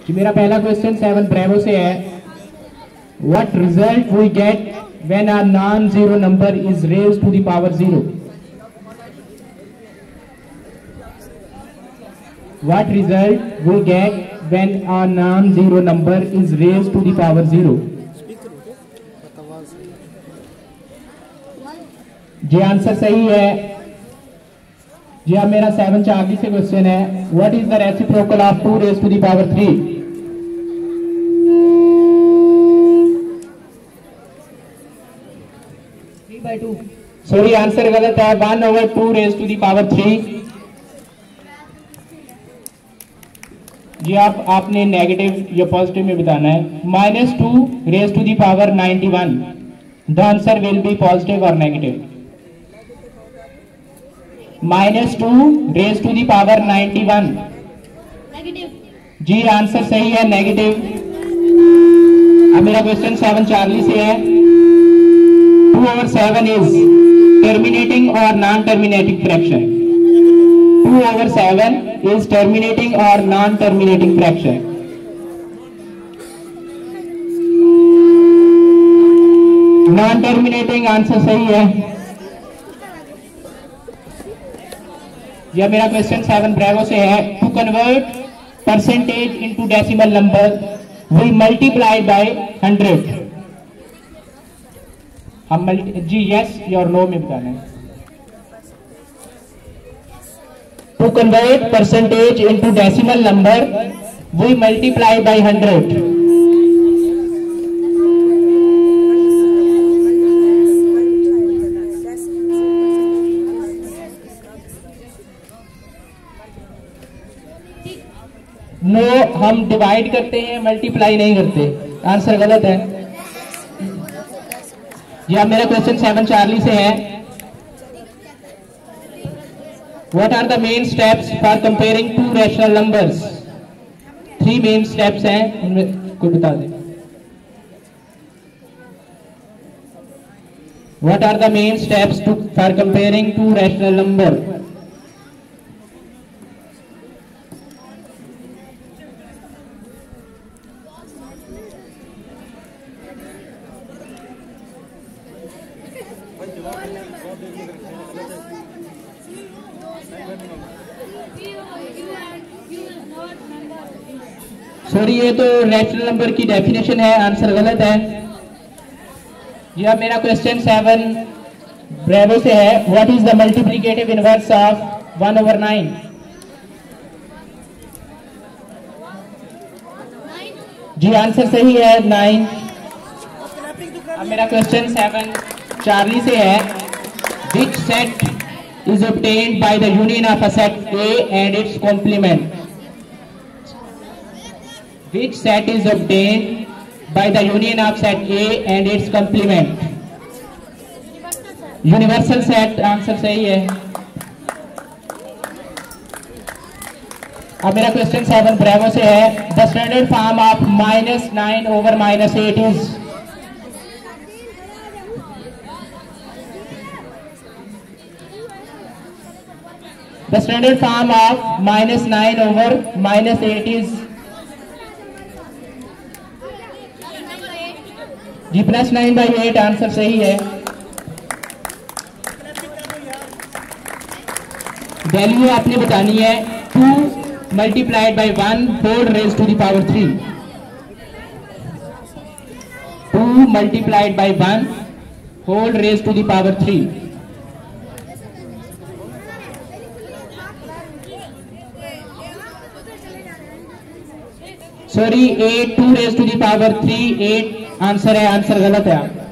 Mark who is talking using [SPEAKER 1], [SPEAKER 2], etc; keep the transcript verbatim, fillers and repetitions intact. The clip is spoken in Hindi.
[SPEAKER 1] जी मेरा पहला क्वेश्चन सेवन ब्रेवो से है, what result we get when a non zero number is raised to the power zero. What result we get when a non zero number is raised to the power zero. जी आंसर सही है। जी अब मेरा सेवन चार्ली से क्वेश्चन है, what is the reciprocal of two raise to the power three. Three by two. Sorry answer गलत है, one over two raise to the power three. जी आप आपने नेगेटिव या पॉजिटिव में बताना है। Minus two raise to the power ninety one, the answer will be positive और negative. Minus two raise to the power ninety one, जी आंसर सही है नेगेटिव। अब मेरा क्वेश्चन सेवन चार्ली से है, two over seven is terminating और non terminating fraction. Two over seven is terminating और non terminating fraction. Non terminating answer सही है। यह मेरा क्वेश्चन सेवन ब्रेवो से है, to convert percentage into decimal number we multiply by hundred. हम जी यस और नो में बताना है। To convert percentage into decimal number we multiply by hundred. No no, हम डिवाइड करते हैं, मल्टीप्लाई नहीं करते। आंसर गलत है। यह मेरा क्वेश्चन सेवन चार्ली से है, what are the main steps for comparing two rational numbers. Three main steps हैं, उनमें कोई बता दे। What are the main steps to for comparing two rational number. Sorry ये तो रैशनल नंबर की डेफिनेशन है, आंसर गलत है। यह मेरा क्वेश्चन सेवन ब्रेवो से है, what is the multiplicative inverse of one over nine. जी आंसर सही है नाइन। अब मेरा क्वेश्चन सेवन चार्ली से है, which set is obtained by the union of a set A and its complement. Which set is obtained by the union of set A and its complement? Universal set answer सही है। अब मेरा क्वेश्चन सेवन ब्रेवो से है, the standard form of minus nine over minus eight is. The standard form of minus nine over minus eight is. जी plus nine by eight answer सही है। वैल्यू आपने बतानी है, two multiplied by one whole raise to the power three. Two multiplied by one whole raise to the power three. Sorry eight two raise to the power three, eight answer है, आंसर गलत है।